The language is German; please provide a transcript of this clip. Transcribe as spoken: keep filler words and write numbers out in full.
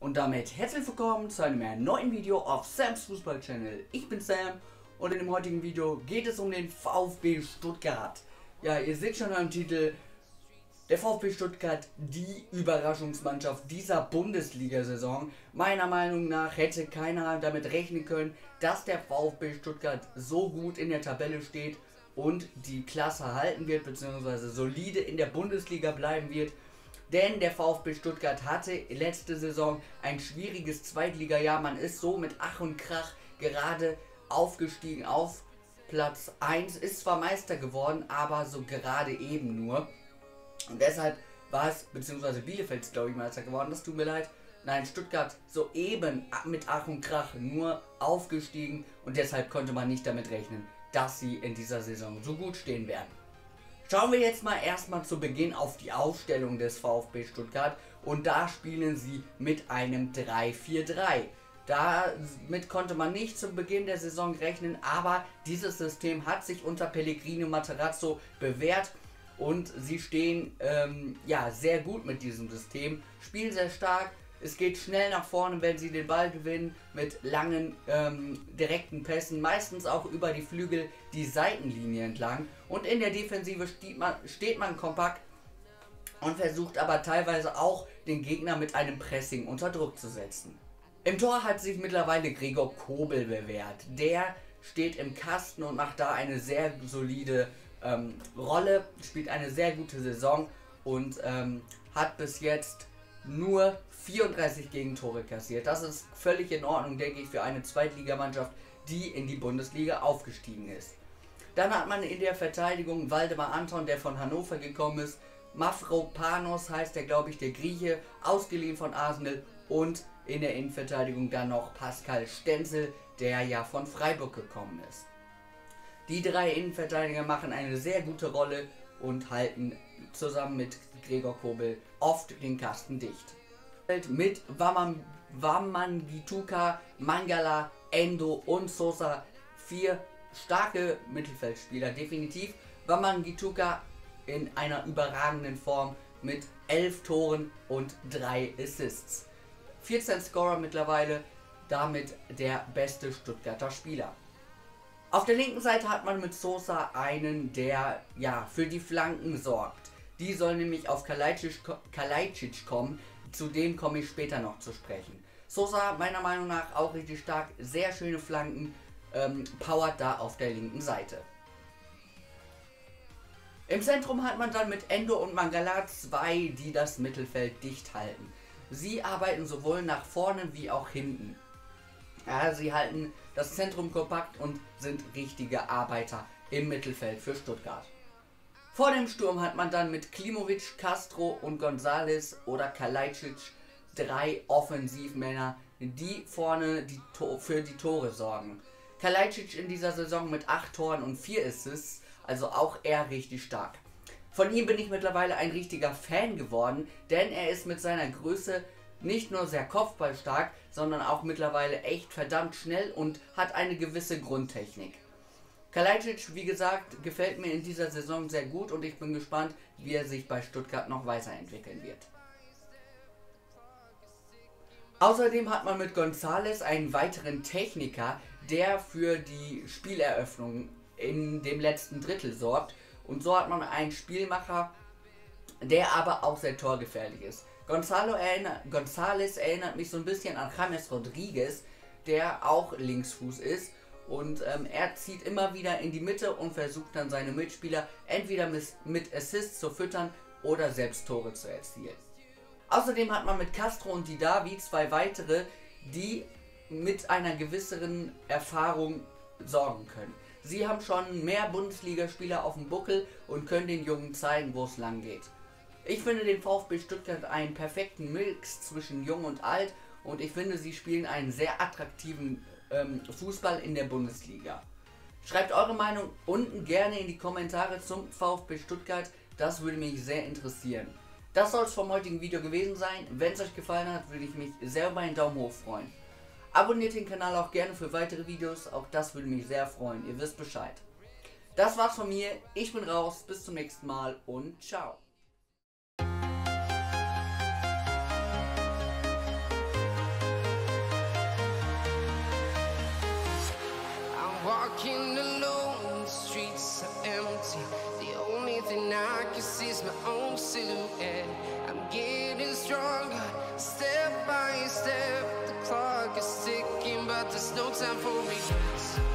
Und damit herzlich willkommen zu einem neuen Video auf Sam's Fußball Channel. Ich bin Sam und in dem heutigen Video geht es um den VfB Stuttgart. Ja, ihr seht schon am Titel, der VfB Stuttgart, die Überraschungsmannschaft dieser Bundesliga-Saison. Meiner Meinung nach hätte keiner damit rechnen können, dass der VfB Stuttgart so gut in der Tabelle steht und die Klasse halten wird, beziehungsweise solide in der Bundesliga bleiben wird. Denn der VfB Stuttgart hatte letzte Saison ein schwieriges Zweitliga-Jahr. Man ist so mit Ach und Krach gerade aufgestiegen auf Platz eins. Ist zwar Meister geworden, aber so gerade eben nur. Und deshalb war es, beziehungsweise Bielefeld ist glaube ich Meister geworden, das tut mir leid. Nein, Stuttgart soeben mit Ach und Krach nur aufgestiegen. Und deshalb konnte man nicht damit rechnen, dass sie in dieser Saison so gut stehen werden. Schauen wir jetzt mal erstmal zu Beginn auf die Aufstellung des VfB Stuttgart und da spielen sie mit einem drei vier drei. Damit konnte man nicht zu Beginn der Saison rechnen, aber dieses System hat sich unter Pellegrino Matarazzo bewährt und sie stehen ähm, ja, sehr gut mit diesem System, spielen sehr stark. Es geht schnell nach vorne, wenn sie den Ball gewinnen, mit langen, ähm, direkten Pässen, meistens auch über die Flügel, die Seitenlinie entlang. Und in der Defensive steht man, steht man kompakt und versucht aber teilweise auch den Gegner mit einem Pressing unter Druck zu setzen. Im Tor hat sich mittlerweile Gregor Kobel bewährt. Der steht im Kasten und macht da eine sehr solide ähm, Rolle, spielt eine sehr gute Saison und ähm, hat bis jetzt nur vierunddreißig Gegentore kassiert. Das ist völlig in Ordnung, denke ich, für eine Zweitligamannschaft, die in die Bundesliga aufgestiegen ist. Dann hat man in der Verteidigung Waldemar Anton, der von Hannover gekommen ist. Mavropanos heißt der, glaube ich, der Grieche, ausgeliehen von Arsenal. Und in der Innenverteidigung dann noch Pascal Stenzel, der ja von Freiburg gekommen ist. Die drei Innenverteidiger machen eine sehr gute Rolle und halten zusammen mit Gregor Kobel oft den Kasten dicht. Mit Wamangituka, Mangala, Endo und Sosa vier starke Mittelfeldspieler, definitiv. Wamangituka in einer überragenden Form mit elf Toren und drei Assists. vierzehn Scorer mittlerweile, damit der beste Stuttgarter Spieler. Auf der linken Seite hat man mit Sosa einen, der ja für die Flanken sorgt. Die soll nämlich auf Kalajdzic kommen, zu dem komme ich später noch zu sprechen. Sosa meiner Meinung nach auch richtig stark, sehr schöne Flanken, ähm, powert da auf der linken Seite. Im Zentrum hat man dann mit Endo und Mangala zwei, die das Mittelfeld dicht halten. Sie arbeiten sowohl nach vorne wie auch hinten. Ja, sie halten das Zentrum kompakt und sind richtige Arbeiter im Mittelfeld für Stuttgart. Vor dem Sturm hat man dann mit Klimovic, Castro und González oder Kalajdzic drei Offensivmänner, die vorne die für die Tore sorgen. Kalajdzic in dieser Saison mit acht Toren und vier Assists, also auch er richtig stark. Von ihm bin ich mittlerweile ein richtiger Fan geworden, denn er ist mit seiner Größe nicht nur sehr kopfballstark, sondern auch mittlerweile echt verdammt schnell und hat eine gewisse Grundtechnik. Kalajdzic, wie gesagt, gefällt mir in dieser Saison sehr gut und ich bin gespannt, wie er sich bei Stuttgart noch weiterentwickeln wird. Außerdem hat man mit González einen weiteren Techniker, der für die Spieleröffnung in dem letzten Drittel sorgt. Und so hat man einen Spielmacher, der aber auch sehr torgefährlich ist. Gonzalo erinnert, González erinnert mich so ein bisschen an James Rodriguez, der auch Linksfuß ist. Und ähm, er zieht immer wieder in die Mitte und versucht dann seine Mitspieler entweder mit, mit Assists zu füttern oder selbst Tore zu erzielen. Außerdem hat man mit Castro und Didavi zwei weitere, die mit einer gewisseren Erfahrung sorgen können. Sie haben schon mehr Bundesligaspieler auf dem Buckel und können den Jungen zeigen, wo es lang geht. Ich finde den VfB Stuttgart einen perfekten Mix zwischen Jung und Alt und ich finde, sie spielen einen sehr attraktiven ähm, Fußball in der Bundesliga. Schreibt eure Meinung unten gerne in die Kommentare zum VfB Stuttgart, das würde mich sehr interessieren. Das soll es vom heutigen Video gewesen sein. Wenn es euch gefallen hat, würde ich mich sehr über einen Daumen hoch freuen. Abonniert den Kanal auch gerne für weitere Videos, auch das würde mich sehr freuen, ihr wisst Bescheid. Das war's von mir, ich bin raus, bis zum nächsten Mal und ciao. walking alone, the streets are empty. The only thing I can see is my own silhouette. I'm getting stronger, step by step. The clock is ticking, but there's no time for regrets.